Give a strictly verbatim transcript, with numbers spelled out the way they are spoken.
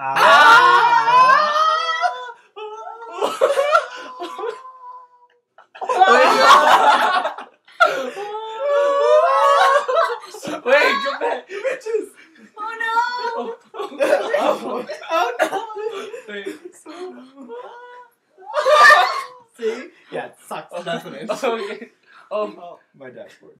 Ah. Wait, come back. Bitches. Oh no! Oh, oh no. Wait. See? Yeah, it sucks. That's what it is. Okay. Oh. Oh, my dashboard.